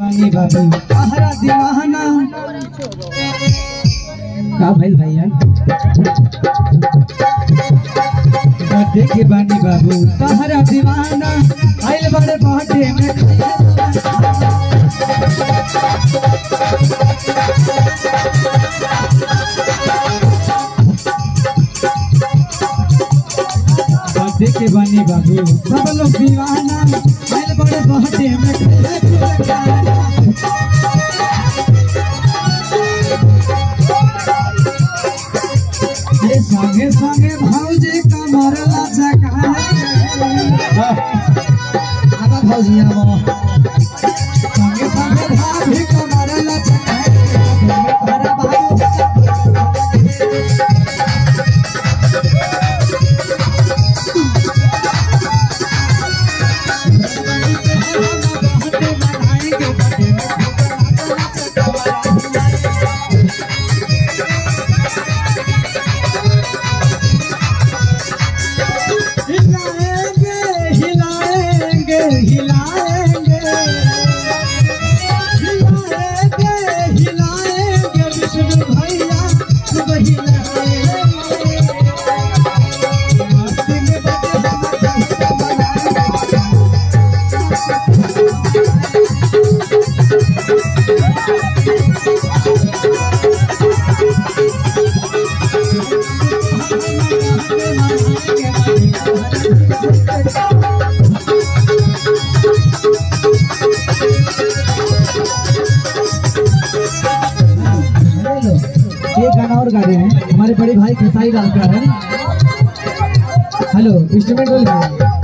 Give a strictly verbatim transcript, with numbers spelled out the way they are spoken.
बानी बाबू तहरा दीवाना का भइल भैया बर्थडे के बानी बाबू तहरा दीवाना आइल बड़े बर्थडे में बर्थडे के बानी बाबू सब लोग दीवाना आइल बड़े बर्थडे में संगे संगे भौजी कमर लचका आगा भौजी आवा संगे संगे भाभी कमर लचका तोरा बाबू एक गाना और गा रहे हैं हमारे बड़े भाई खेसारी लाल का है। हेलो इंस्ट्रूमेंट बोल रहे हैं।